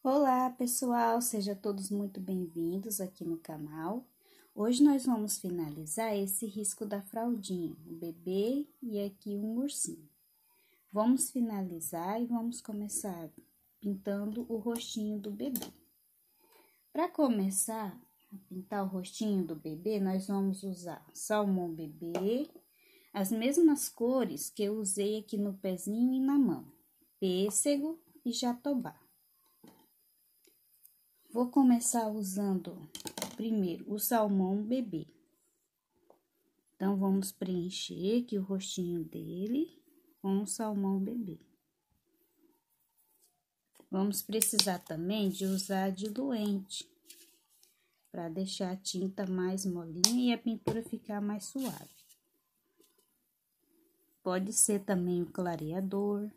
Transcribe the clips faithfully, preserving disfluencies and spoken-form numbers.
Olá pessoal, sejam todos muito bem-vindos aqui no canal. Hoje nós vamos finalizar esse risco da fraldinha, o bebê e aqui um ursinho. Vamos finalizar e vamos começar pintando o rostinho do bebê. Para começar a pintar o rostinho do bebê, nós vamos usar salmão bebê, as mesmas cores que eu usei aqui no pezinho e na mão, pêssego e jatobá. Vou começar usando primeiro o salmão bebê. Então, vamos preencher aqui o rostinho dele com o salmão bebê. Vamos precisar também de usar diluente, para deixar a tinta mais molinha e a pintura ficar mais suave. Pode ser também o clareador.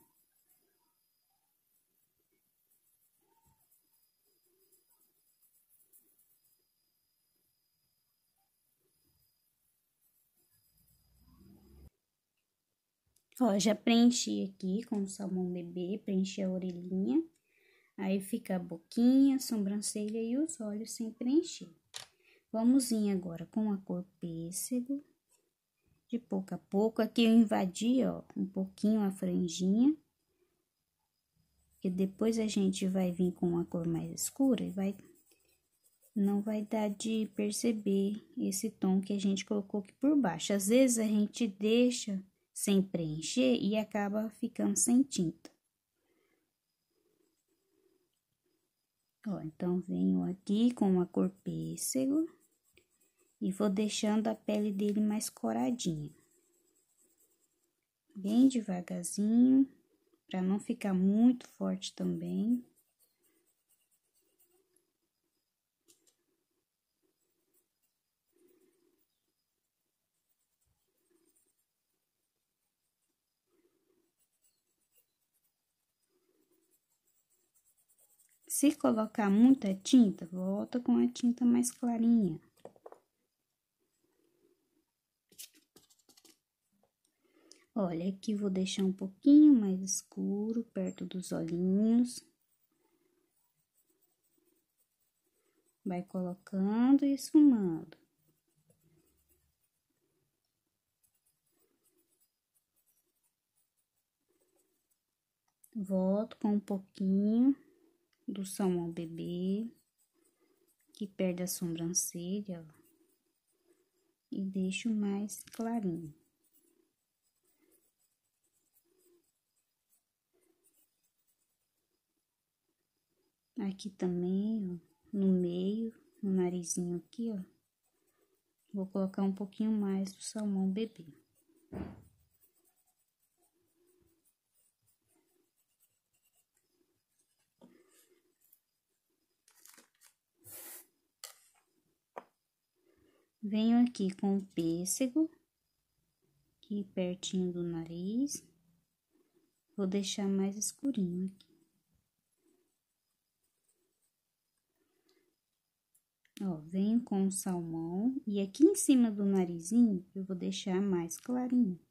Ó, já preenchi aqui com o salmão bebê, preenchi a orelhinha. Aí fica a boquinha, a sobrancelha e os olhos sem preencher. Vamos vir agora com a cor pêssego, de pouco a pouco. Aqui eu invadi, ó, um pouquinho a franjinha. Que depois a gente vai vir com uma cor mais escura e vai... não vai dar de perceber esse tom que a gente colocou aqui por baixo. Às vezes a gente deixa sem preencher e acaba ficando sem tinta. Ó, então, venho aqui com a cor pêssego e vou deixando a pele dele mais coradinha. Bem devagarzinho, para não ficar muito forte também. Se colocar muita tinta, volta com a tinta mais clarinha. Olha, aqui vou deixar um pouquinho mais escuro, perto dos olhinhos. Vai colocando e esfumando. Volto com um pouquinho do salmão bebê, que perde a sobrancelha, ó, e deixo mais clarinho. Aqui também, ó, no meio, no narizinho aqui, ó, vou colocar um pouquinho mais do salmão bebê. Venho aqui com o pêssego, aqui pertinho do nariz, vou deixar mais escurinho aqui. Ó, venho com o salmão e aqui em cima do narizinho eu vou deixar mais clarinho.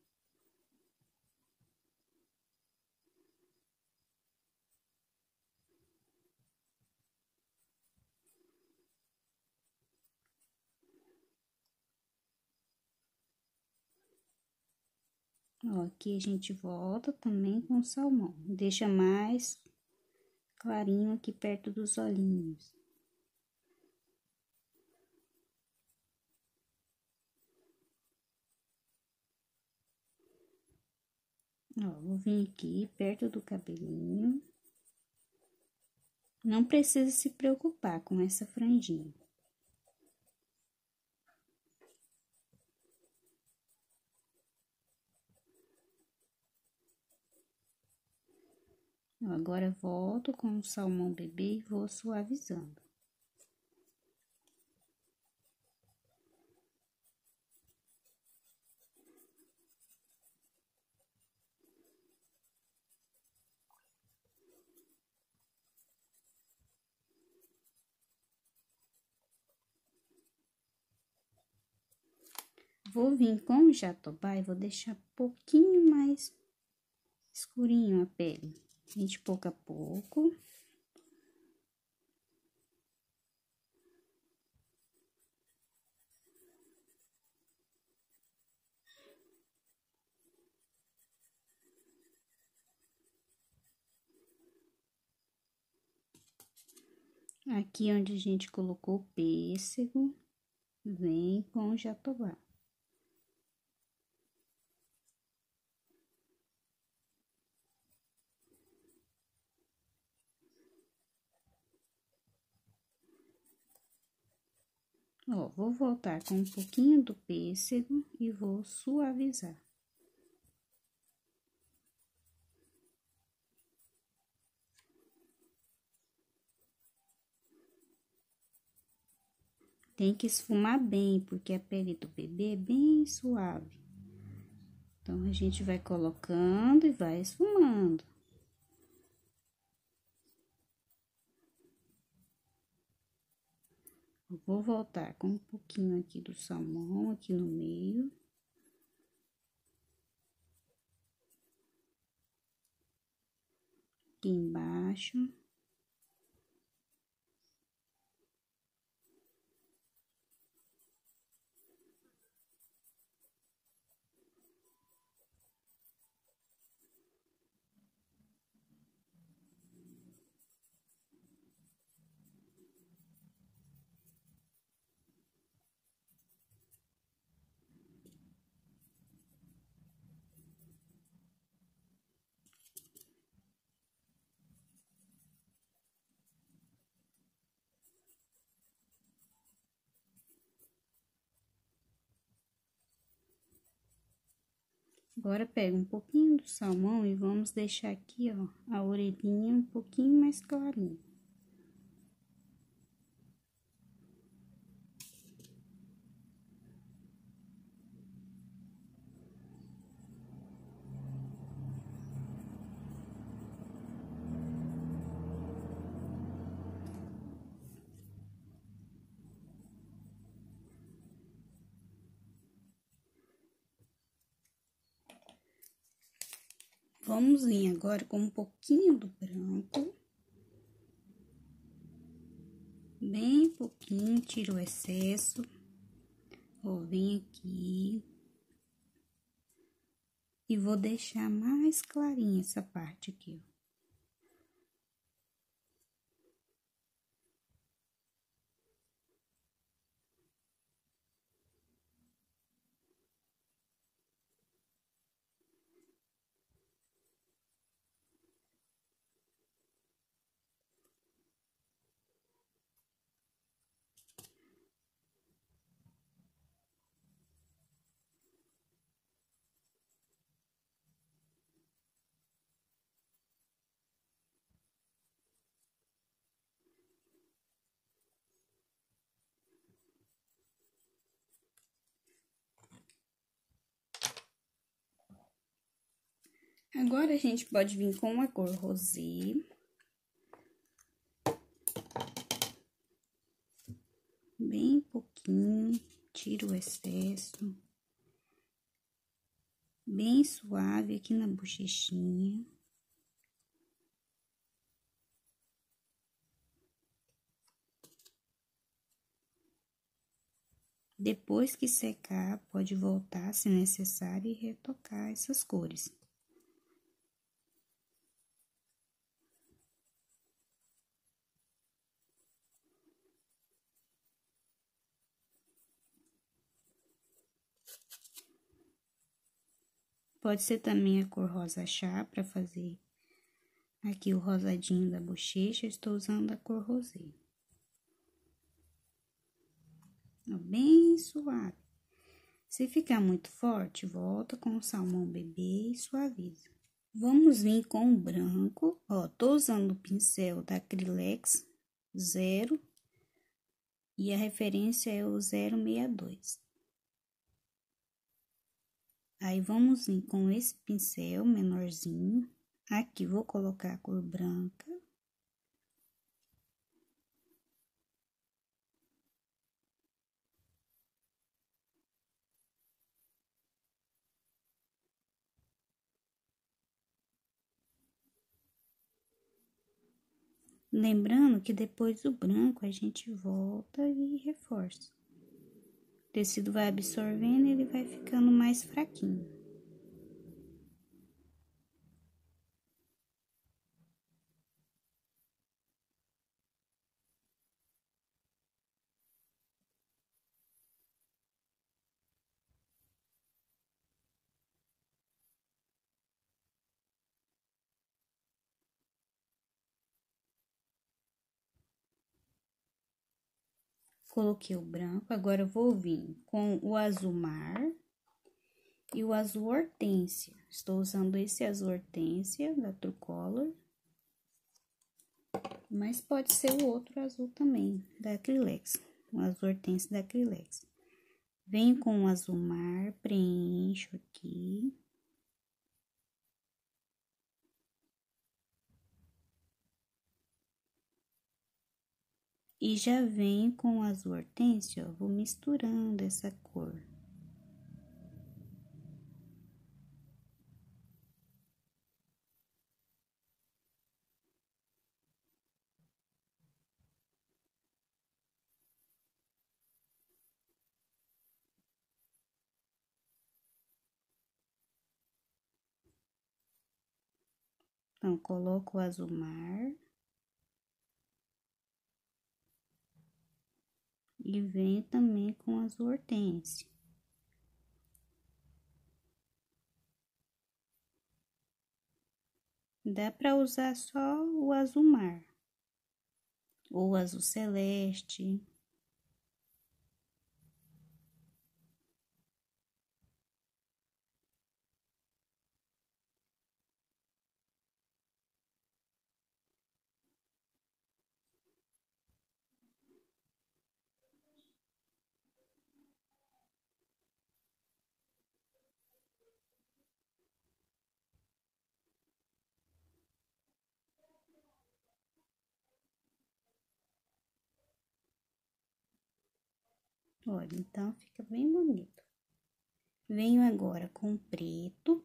Ó, aqui a gente volta também com o salmão, deixa mais clarinho aqui perto dos olhinhos. Ó, vou vir aqui perto do cabelinho. Não precisa se preocupar com essa franjinha. Agora, volto com o salmão bebê e vou suavizando. Vou vir com o jatobá e vou deixar um pouquinho mais escurinho a pele. De pouco a pouco. Aqui onde a gente colocou o pêssego, vem com o jatobá. Ó, vou voltar com um pouquinho do pêssego e vou suavizar. Tem que esfumar bem, porque a pele do bebê é bem suave. Então, a gente vai colocando e vai esfumando. Eu vou voltar com um pouquinho aqui do salmão, aqui no meio. Aqui embaixo. Agora, pega um pouquinho do salmão e vamos deixar aqui, ó, a orelhinha um pouquinho mais clarinha. Vamos vir agora com um pouquinho do branco. Bem pouquinho, tira o excesso. Vou vir aqui. E vou deixar mais clarinha essa parte aqui, ó. Agora, a gente pode vir com a cor rosé. Bem pouquinho, tira o excesso. Bem suave aqui na bochechinha. Depois que secar, pode voltar, se necessário, e retocar essas cores. Pode ser também a cor rosa chá para fazer aqui o rosadinho da bochecha. Eu estou usando a cor rosé. Bem suave. Se ficar muito forte, volta com o salmão bebê e suaviza. Vamos vir com o branco. Ó, tô usando o pincel da Acrylex zero e a referência é o zero seis dois. Aí, vamos vir com esse pincel menorzinho. Aqui, vou colocar a cor branca. Lembrando que depois do branco, a gente volta e reforça. O tecido vai absorvendo e ele vai ficando mais fraquinho. Coloquei o branco, agora eu vou vir com o azul mar e o azul hortênsia. Estou usando esse azul hortênsia da Trucolor, mas pode ser o outro azul também, da Acrylex, o azul hortênsia da Acrylex. Venho com o azul mar, preencho aqui. E já venho com o azul hortênsia, ó, vou misturando essa cor. Então, coloco o azul mar. E venho também com azul hortênsia. Dá para usar só o azul mar. Ou azul celeste. Olha, então fica bem bonito. Venho agora com preto.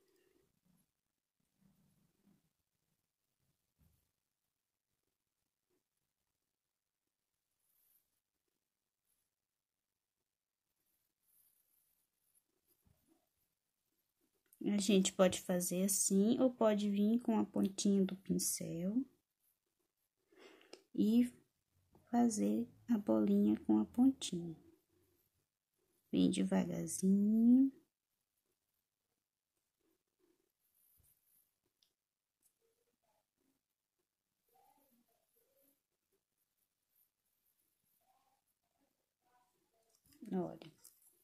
A gente pode fazer assim, ou pode vir com a pontinha do pincel e fazer a bolinha com a pontinha. Vem devagarzinho. Olha.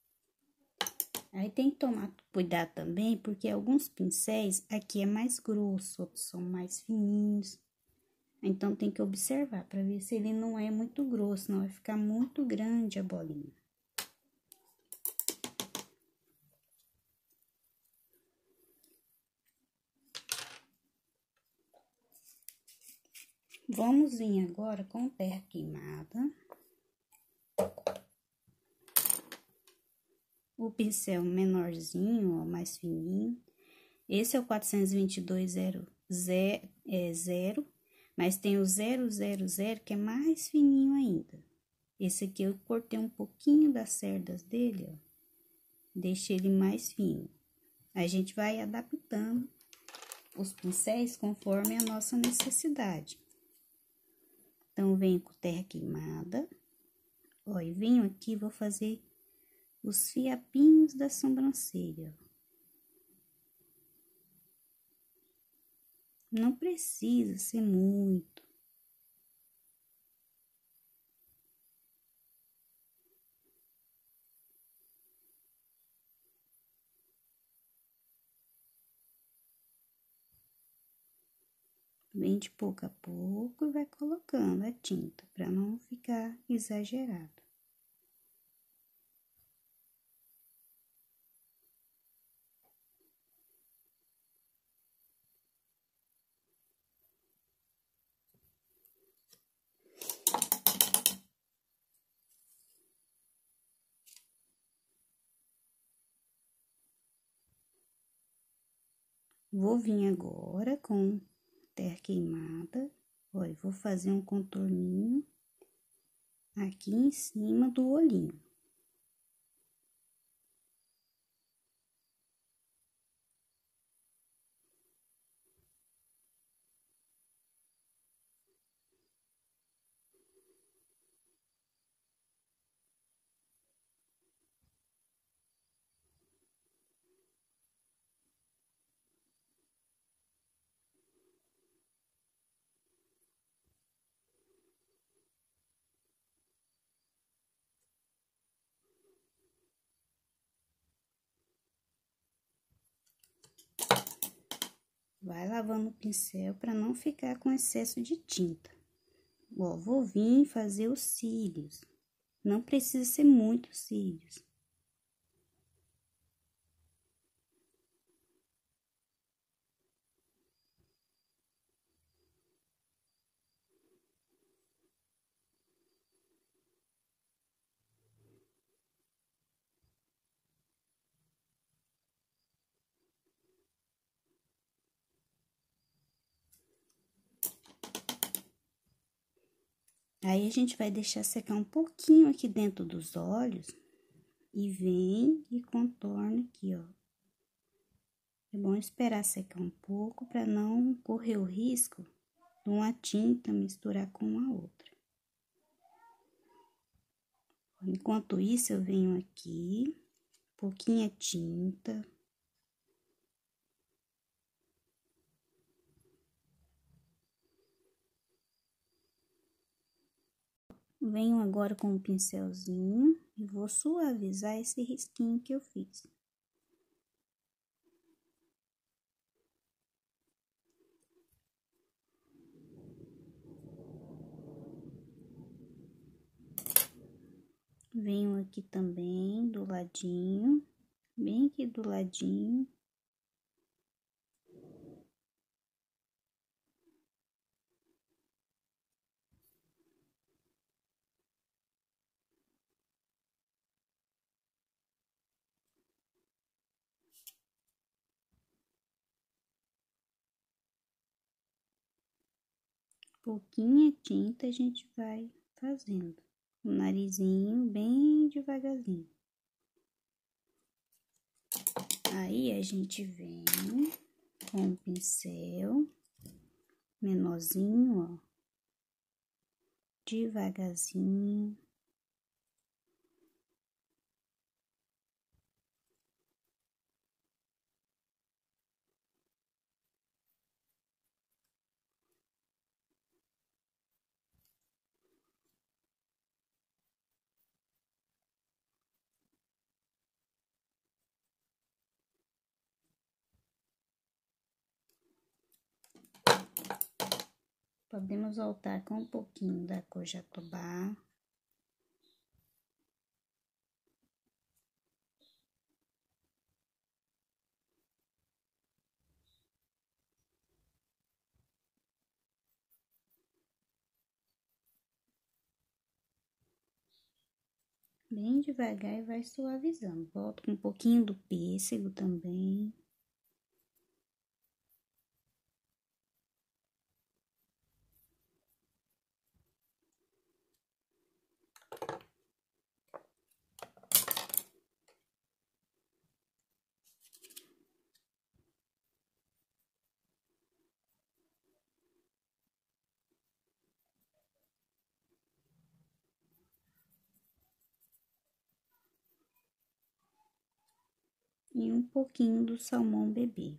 Aí tem que tomar cuidado também, porque alguns pincéis aqui é mais grosso, outros são mais fininhos. Então, tem que observar para ver se ele não é muito grosso, não vai ficar muito grande a bolinha. Vamos vir agora com terra queimada. O pincel menorzinho, ó, mais fininho. Esse é o quatrocentos e vinte e dois zero zero, mas tem o zero zero zero que é mais fininho ainda. Esse aqui eu cortei um pouquinho das cerdas dele, ó. Deixei ele mais fino. A gente vai adaptando os pincéis conforme a nossa necessidade. Então, venho com terra queimada. Ó, e venho aqui, vou fazer os fiapinhos da sobrancelha. Não precisa ser muito. Vem de pouco a pouco e vai colocando a tinta, para não ficar exagerado. Vou vir agora com terra queimada. Olha, vou fazer um contorninho aqui em cima do olhinho. Vai lavando o pincel para não ficar com excesso de tinta. Ó, vou vir fazer os cílios. Não precisa ser muitos cílios. Aí, a gente vai deixar secar um pouquinho aqui dentro dos olhos e vem e contorna aqui, ó. É bom esperar secar um pouco para não correr o risco de uma tinta misturar com a outra. Enquanto isso, eu venho aqui, pouquinha tinta. Venho agora com o pincelzinho e vou suavizar esse risquinho que eu fiz. Venho aqui também do ladinho, bem aqui do ladinho. Pouquinha tinta a gente vai fazendo. O narizinho bem devagarzinho. Aí, a gente vem com o pincel menorzinho, ó. Devagarzinho. Podemos voltar com um pouquinho da cor jatobá. Bem devagar e vai suavizando. Volto com um pouquinho do pêssego também. E um pouquinho do salmão bebê.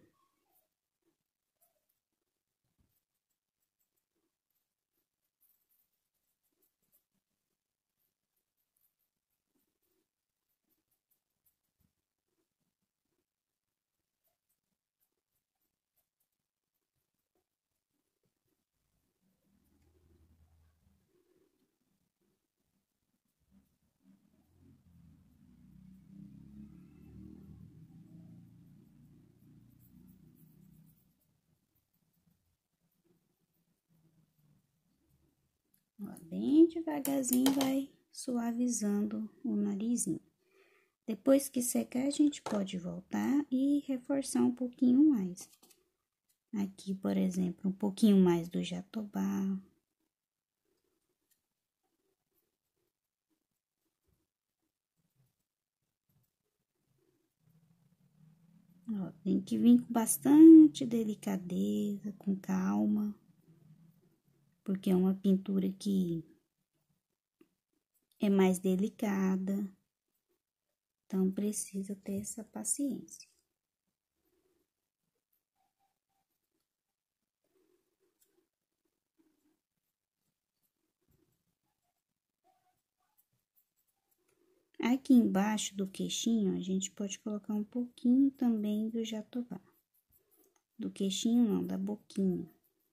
Ó, bem devagarzinho vai suavizando o narizinho. Depois que secar, a gente pode voltar e reforçar um pouquinho mais. Aqui, por exemplo, um pouquinho mais do jatobá. Ó, tem que vir com bastante delicadeza, com calma. Porque é uma pintura que é mais delicada. Então, precisa ter essa paciência. Aqui embaixo do queixinho, a gente pode colocar um pouquinho também do jatobá. do queixinho não, da boquinha.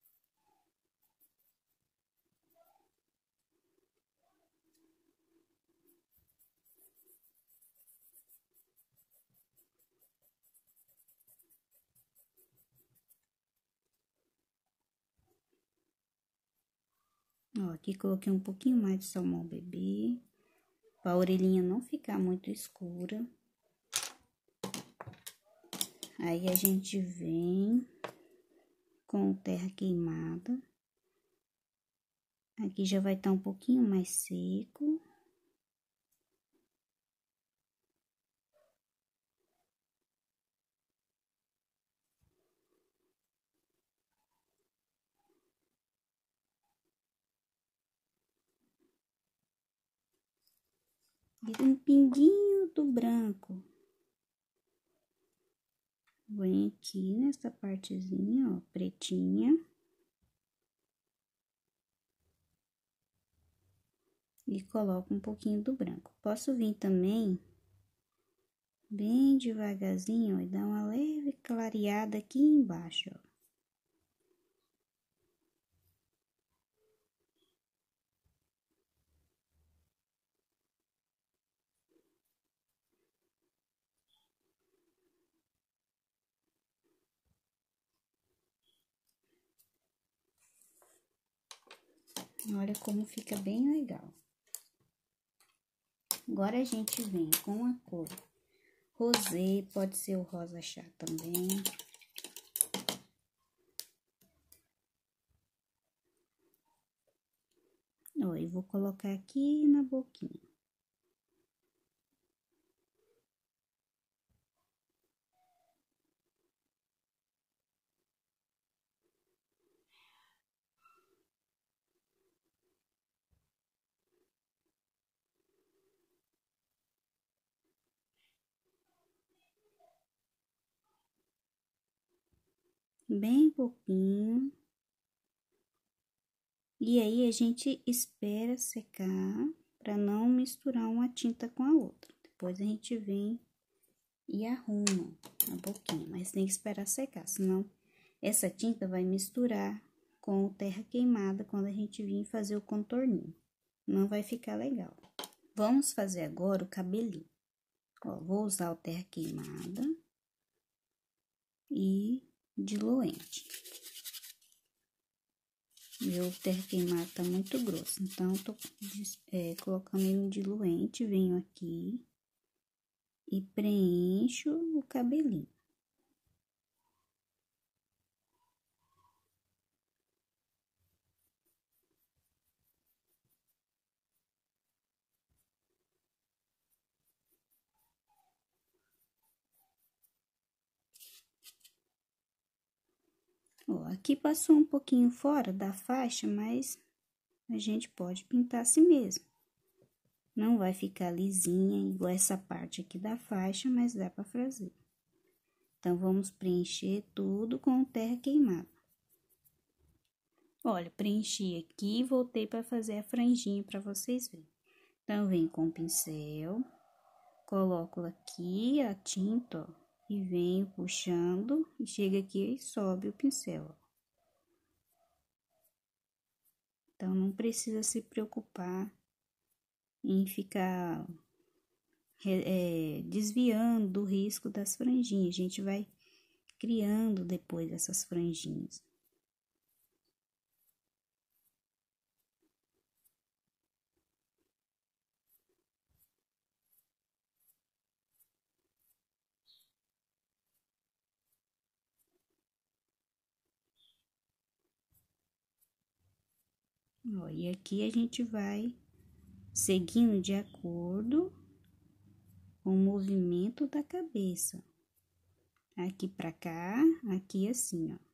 Ó, aqui coloquei um pouquinho mais de salmão bebê, pra a orelhinha não ficar muito escura. Aí, a gente vem com terra queimada. Aqui já vai estar um pouquinho mais seco. E um pinguinho do branco. Vem aqui nessa partezinha, ó, pretinha. E coloco um pouquinho do branco. Posso vir também bem devagarzinho, ó, e dar uma leve clareada aqui embaixo, ó. Olha como fica bem legal. Agora, a gente vem com a cor rosé, pode ser o rosa chá também. Ó, e vou colocar aqui na boquinha. Bem pouquinho. E aí, a gente espera secar para não misturar uma tinta com a outra. Depois, a gente vem e arruma a boquinha, mas tem que esperar secar, senão essa tinta vai misturar com o terra queimada quando a gente vir fazer o contorninho. Não vai ficar legal. Vamos fazer agora o cabelinho. Ó, vou usar o terra queimada e diluente. Meu terra queimada tá muito grosso, então, tô é, colocando ele no diluente, venho aqui e preencho o cabelinho. Ó, aqui passou um pouquinho fora da faixa, mas a gente pode pintar assim mesmo. Não vai ficar lisinha igual essa parte aqui da faixa, mas dá pra fazer. Então, vamos preencher tudo com terra queimada. Olha, preenchi aqui e voltei para fazer a franjinha para vocês verem. Então, venho com o pincel, coloco aqui a tinta, ó, e venho puxando, e chega aqui e sobe o pincel, ó. Então, não precisa se preocupar em ficar é, desviando do risco das franjinhas. A gente vai criando depois essas franjinhas. Ó, e aqui a gente vai seguindo de acordo com o movimento da cabeça. Aqui pra cá, aqui assim, ó.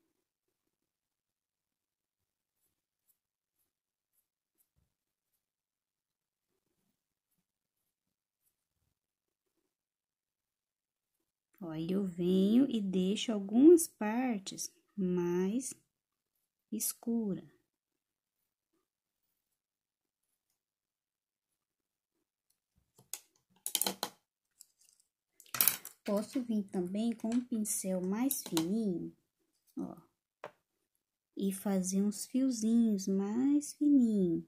Ó, aí eu venho e deixo algumas partes mais escura. Posso vir também com um pincel mais fininho ó. E fazer uns fiozinhos mais fininhos.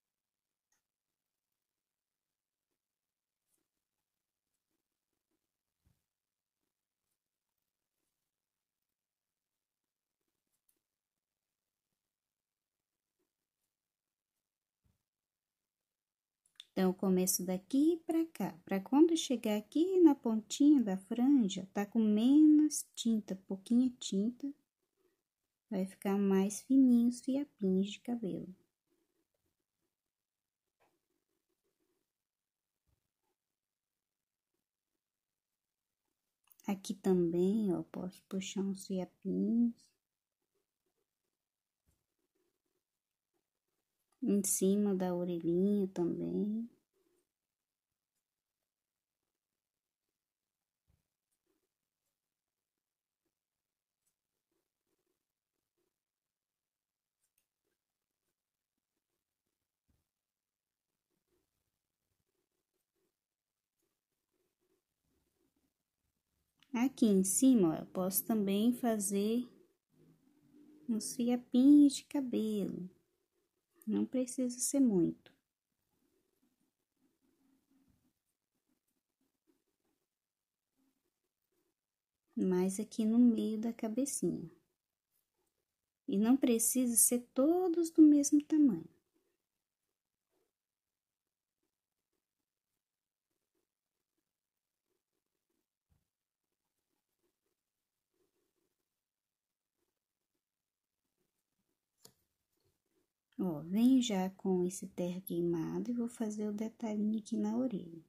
Então, eu começo daqui pra cá, pra quando chegar aqui na pontinha da franja, tá com menos tinta, pouquinha tinta, vai ficar mais fininhos os fiapinhos de cabelo. Aqui também, ó, posso puxar uns fiapinhos. Em cima da orelhinha também. Aqui em cima, ó, eu posso também fazer uns fiapinhos de cabelo. Não precisa ser muito. Mais aqui no meio da cabecinha. E não precisa ser todos do mesmo tamanho. Ó, venho já com esse terra queimado e vou fazer o detalhinho aqui na orelha.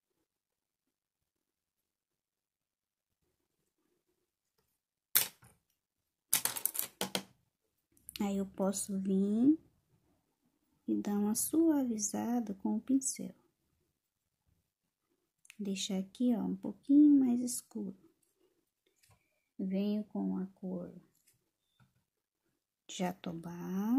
Aí, eu posso vir e dar uma suavizada com o pincel. Deixar aqui, ó, um pouquinho mais escuro. Venho com a cor Jatobá.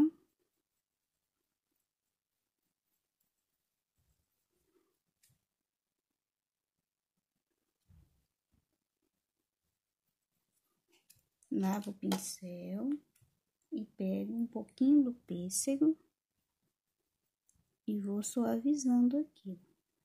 Lavo o pincel e pego um pouquinho do pêssego e vou suavizando aqui.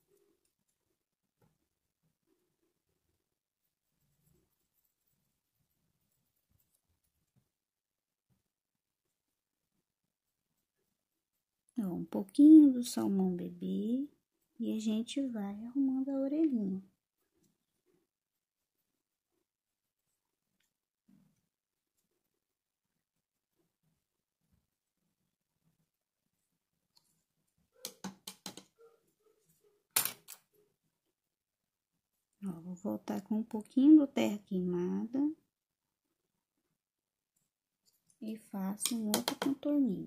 Ó, um pouquinho do salmão bebê e a gente vai arrumando a orelhinha. Ó, vou voltar com um pouquinho do terra queimada e faço um outro contorninho.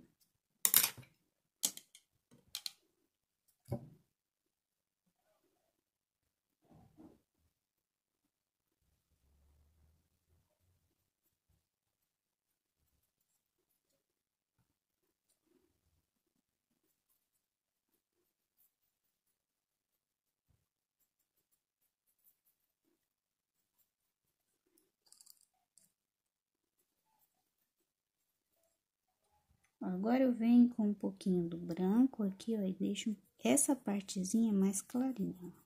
Agora, eu venho com um pouquinho do branco aqui, ó, e deixo essa partezinha mais clarinha, ó.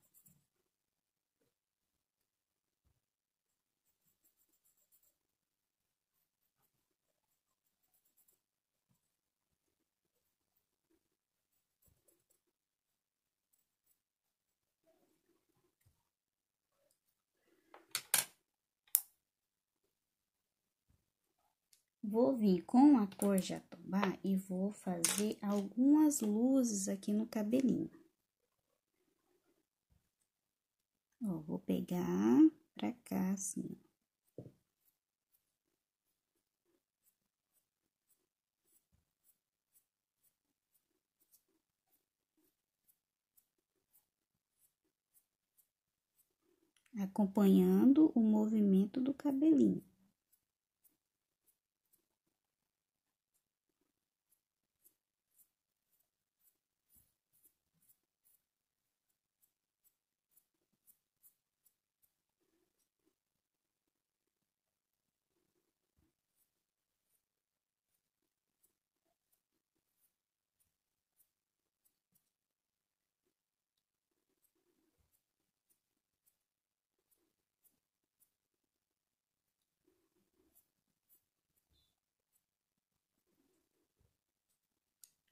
Vou vir com a cor Jatobá e vou fazer algumas luzes aqui no cabelinho. Ó, vou pegar pra cá, assim. Acompanhando o movimento do cabelinho.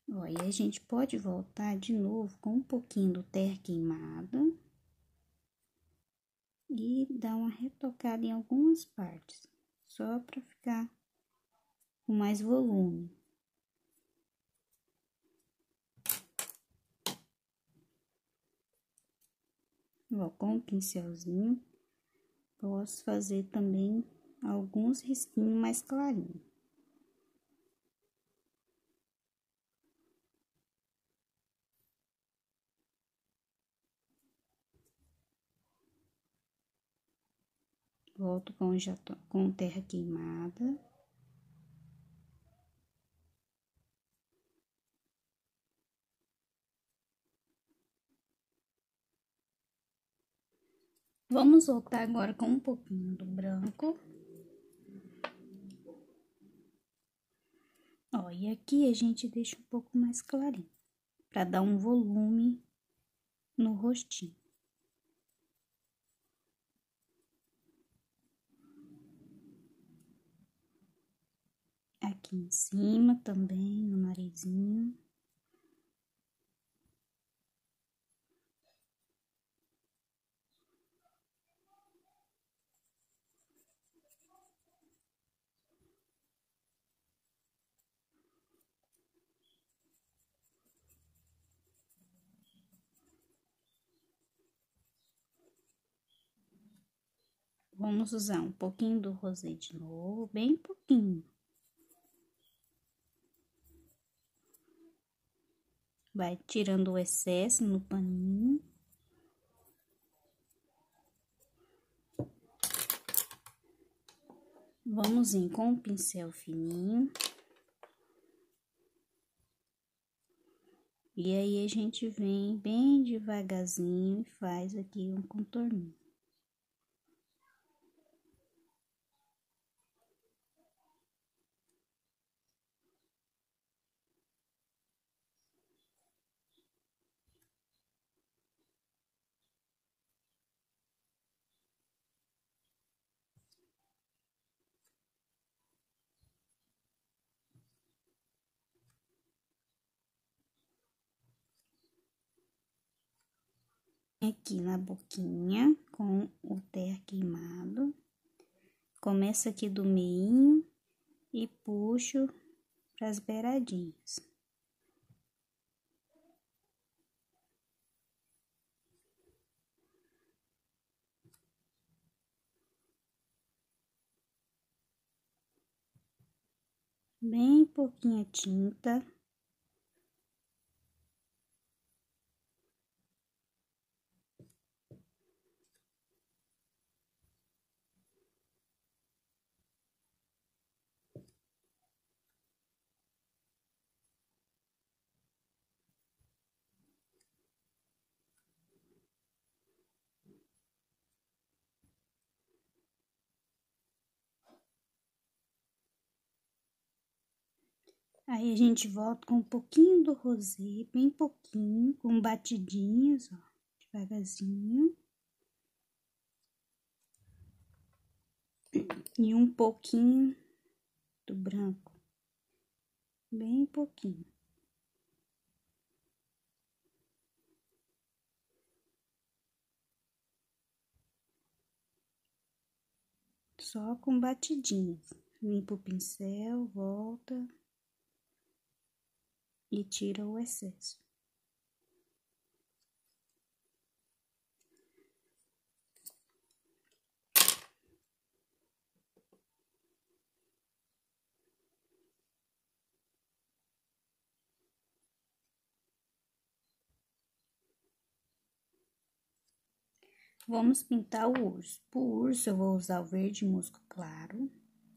Ó, e a gente pode voltar de novo com um pouquinho do terra queimada e dar uma retocada em algumas partes, só para ficar com mais volume. Ó, com o pincelzinho, posso fazer também alguns risquinhos mais clarinhos. Volto com, já tô, com terra queimada. Vamos voltar agora com um pouquinho do branco. Ó, e aqui a gente deixa um pouco mais clarinho, para dar um volume no rostinho. Aqui em cima também, no narizinho. Vamos usar um pouquinho do rosé de novo, bem pouquinho. Vai tirando o excesso no paninho. Vamos ir com o pincel fininho. E aí, a gente vem bem devagarzinho e faz aqui um contorninho. Aqui na boquinha, com o terra queimado. Começo aqui do meinho e puxo para as beiradinhas. Bem pouquinha tinta. Aí, a gente volta com um pouquinho do rosé, bem pouquinho, com batidinhas, ó, devagarzinho. E um pouquinho do branco, bem pouquinho. Só com batidinhas. Limpa o pincel, volta e tira o excesso. Vamos pintar o urso. Pro urso, eu vou usar o verde musgo claro.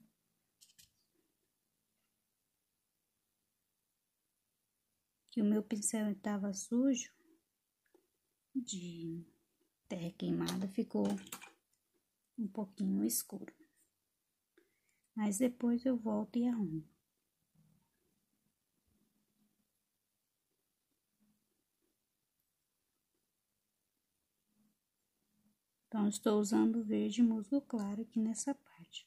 Que o meu pincel estava sujo de terra queimada, ficou um pouquinho escuro. Mas depois eu volto e arrumo. Então, estou usando o verde musgo claro aqui nessa parte.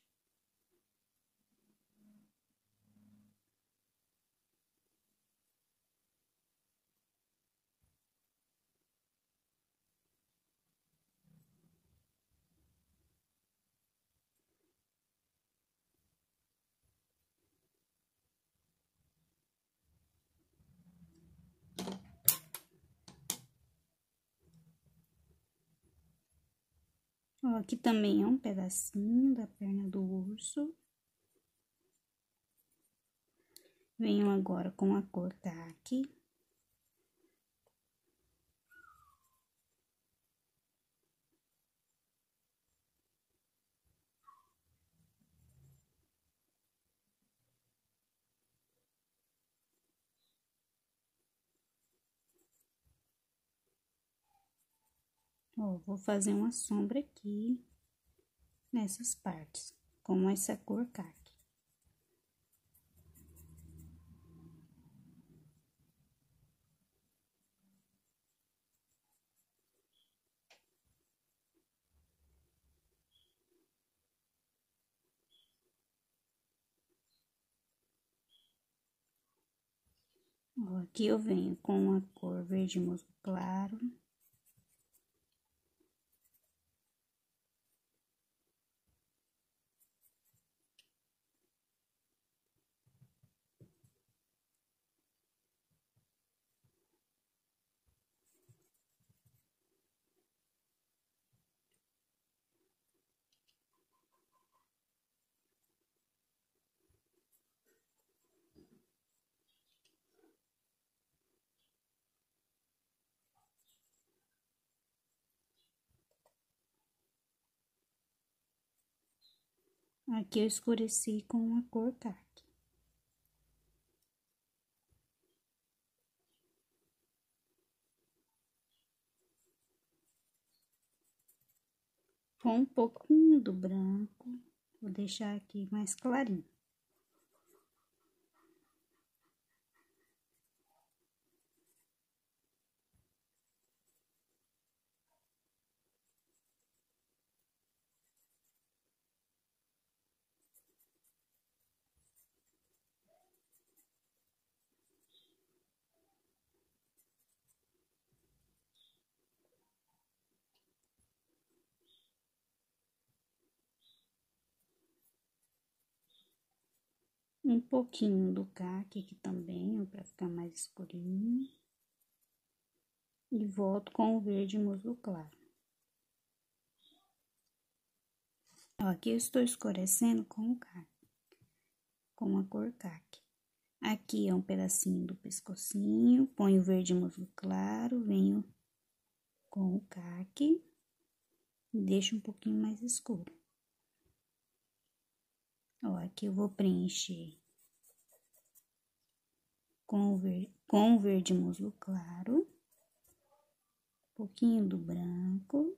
Ó, aqui também é um pedacinho da perna do urso. Venho agora com a cor caqui. Ó, vou fazer uma sombra aqui nessas partes, com essa cor caqui. Ó, aqui eu venho com a cor verde musgo claro. Aqui eu escureci com a cor caqui. Com um pouquinho do branco, vou deixar aqui mais clarinho. Um pouquinho do caqui aqui também, para ficar mais escurinho. E volto com o verde musgo claro. Ó, aqui eu estou escurecendo com o caqui, com a cor caqui. Aqui é um pedacinho do pescocinho, ponho o verde musgo claro, venho com o caqui e deixo um pouquinho mais escuro. Ó, aqui eu vou preencher com o, ver, com o verde musgo claro, um pouquinho do branco.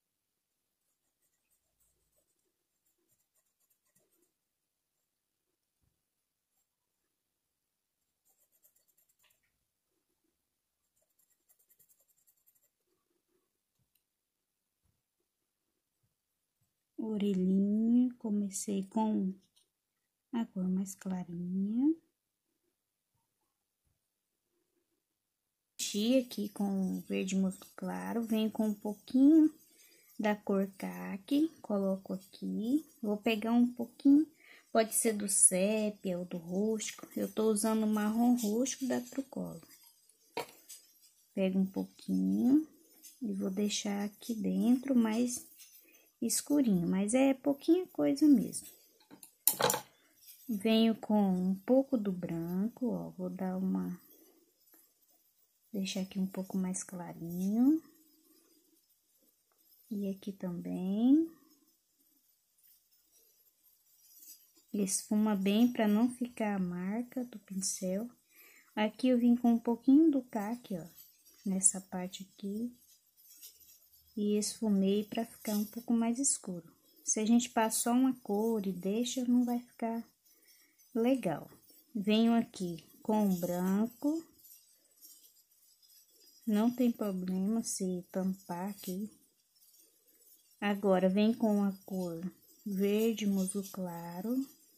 Orelhinha, comecei com a cor mais clarinha. Preenchi aqui com verde musgo claro, venho com um pouquinho da cor caqui, coloco aqui. Vou pegar um pouquinho, pode ser do sépia ou do rústico. Eu tô usando o marrom rústico da Trucolor. Pego um pouquinho e vou deixar aqui dentro mais escurinho, mas é pouquinha coisa mesmo. Venho com um pouco do branco, ó, vou dar uma... deixar aqui um pouco mais clarinho. E aqui também. Esfuma bem para não ficar a marca do pincel. Aqui eu vim com um pouquinho do caqui, ó, nessa parte aqui. E esfumei para ficar um pouco mais escuro. Se a gente passar uma cor e deixa, não vai ficar legal. Venho aqui com o branco. Não tem problema se tampar aqui. Agora, vem com a cor verde musgo claro.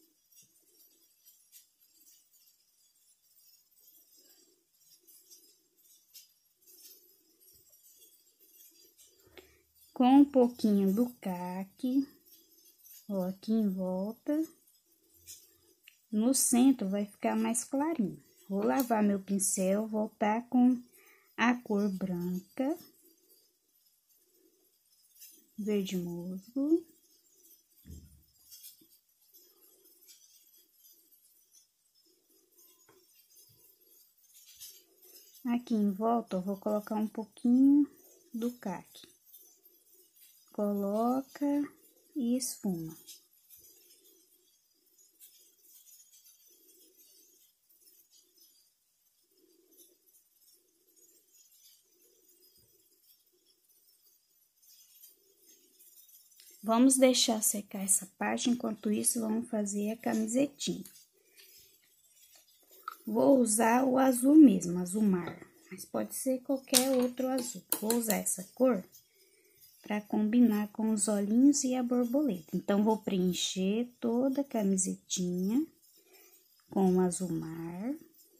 Com um pouquinho do caqui, ó, aqui em volta. No centro vai ficar mais clarinho. Vou lavar meu pincel, voltar com a cor branca. verde musgo. Aqui em volta eu vou colocar um pouquinho do caque. Coloca e esfuma. Vamos deixar secar essa parte, enquanto isso vamos fazer a camisetinha. Vou usar o azul mesmo, azul mar, mas pode ser qualquer outro azul. Vou usar essa cor para combinar com os olhinhos e a borboleta. Então, vou preencher toda a camisetinha com o azul mar.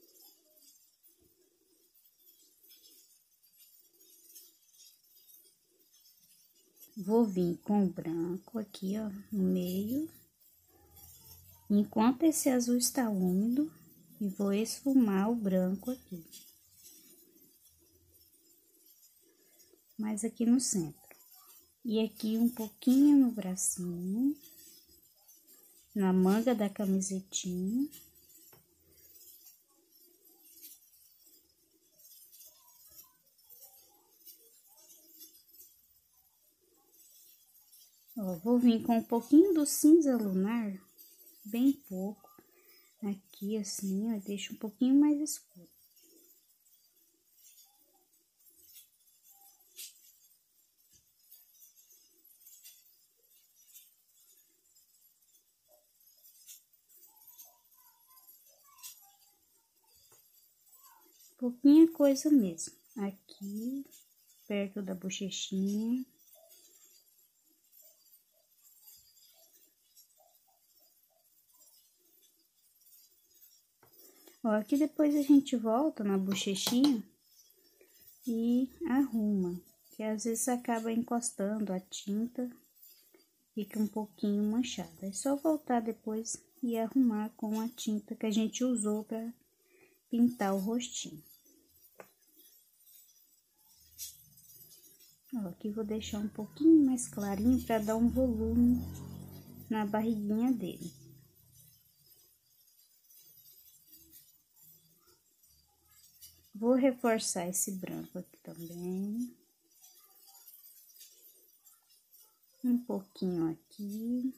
Vou vir com o branco aqui, ó, no meio. Enquanto esse azul está úmido, e vou esfumar o branco aqui. Mais aqui no centro. E aqui um pouquinho no bracinho, na manga da camisetinha. Ó, vou vir com um pouquinho do cinza lunar, bem pouco, aqui assim, ó, deixa um pouquinho mais escuro. Pouquinha coisa mesmo, aqui, perto da bochechinha. Ó, aqui depois a gente volta na bochechinha e arruma, que às vezes acaba encostando a tinta, fica um pouquinho manchada. É só voltar depois e arrumar com a tinta que a gente usou para pintar o rostinho. Ó, aqui vou deixar um pouquinho mais clarinho para dar um volume na barriguinha dele. Vou reforçar esse branco aqui também. Um pouquinho aqui.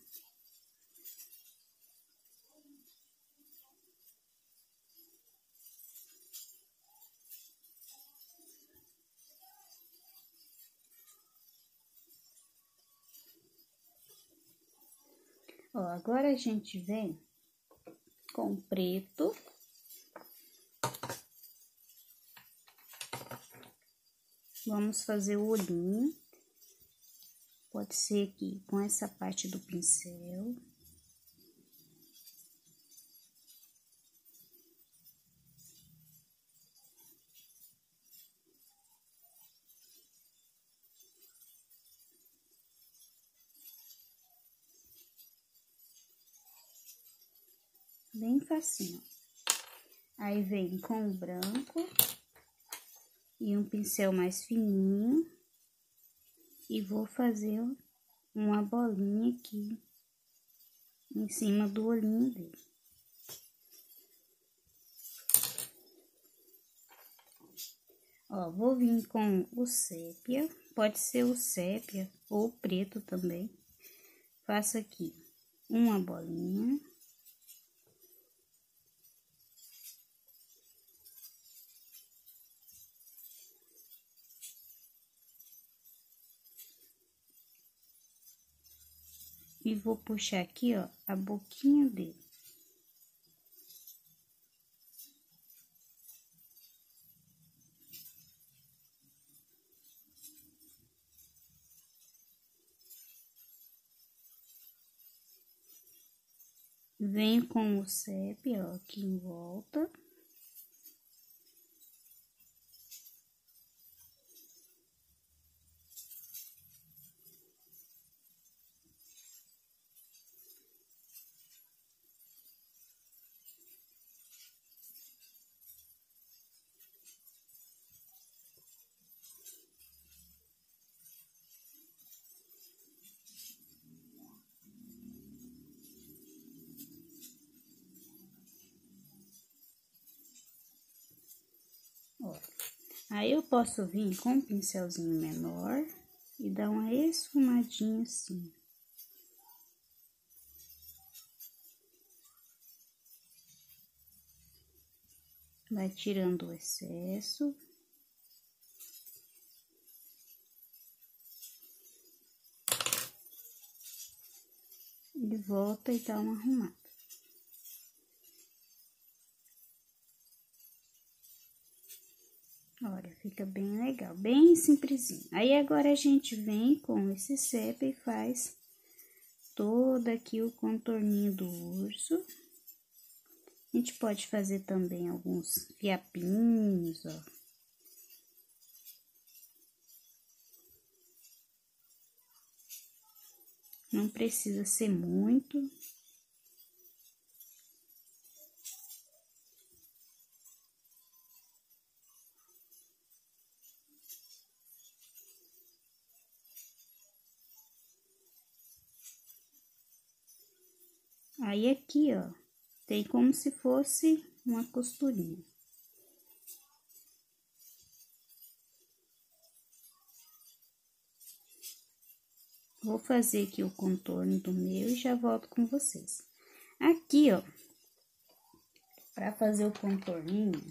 Ó, agora a gente vem com o preto. Vamos fazer o olhinho. Pode ser aqui com essa parte do pincel. Bem facinho. Aí vem com o branco e um pincel mais fininho. E vou fazer uma bolinha aqui em cima do olhinho dele. Ó, vou vir com o sépia, pode ser o sépia ou o preto também. Faço aqui uma bolinha. E vou puxar aqui, ó, a boquinha dele. Venho com o sépia, ó, aqui em volta. Ó. Aí eu posso vir com um pincelzinho menor e dar uma esfumadinha assim. Vai tirando o excesso. E volta e dá uma arrumada. Olha, fica bem legal, bem simplesinho. Aí, agora a gente vem com esse sépia e faz todo aqui o contorninho do urso. A gente pode fazer também alguns fiapinhos, ó. Não precisa ser muito. Aí, aqui, ó, tem como se fosse uma costurinha. Vou fazer aqui o contorno do meu e já volto com vocês. Aqui, ó, para fazer o contorninho,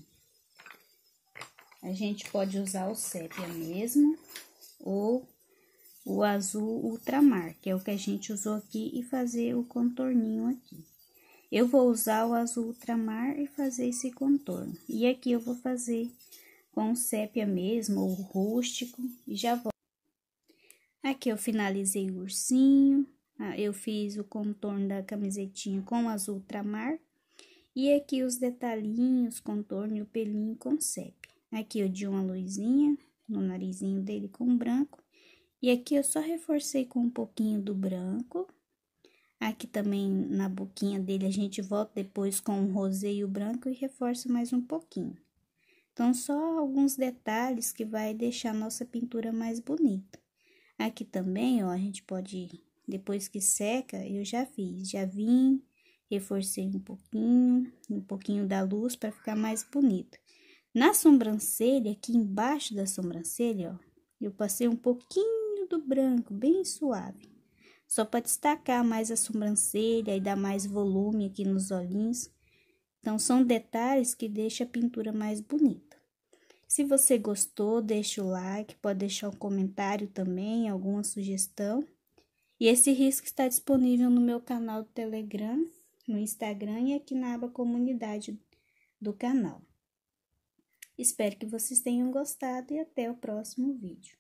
a gente pode usar o sépia mesmo ou o azul ultramar, que é o que a gente usou aqui, e fazer o contorninho aqui. Eu vou usar o azul ultramar e fazer esse contorno. E aqui eu vou fazer com o sépia mesmo, ou rústico, e já volto. Aqui eu finalizei o ursinho, eu fiz o contorno da camisetinha com o azul ultramar. E aqui os detalhinhos, contorno e o pelinho com sépia. Aqui eu dei uma luzinha no narizinho dele com branco. E aqui eu só reforcei com um pouquinho do branco. Aqui também na boquinha dele a gente volta depois com o rosé e o branco e reforça mais um pouquinho. Então, só alguns detalhes que vai deixar a nossa pintura mais bonita. Aqui também, ó, a gente pode, depois que seca, eu já fiz, já vim, reforcei um pouquinho, um pouquinho da luz para ficar mais bonito. Na sobrancelha, aqui embaixo da sobrancelha, ó, eu passei um pouquinho do branco, bem suave. Só para destacar mais a sobrancelha e dar mais volume aqui nos olhinhos. Então, são detalhes que deixam a pintura mais bonita. Se você gostou, deixa o like, pode deixar um comentário também, alguma sugestão. E esse risco está disponível no meu canal do Telegram, no Instagram e aqui na aba comunidade do canal. Espero que vocês tenham gostado e até o próximo vídeo.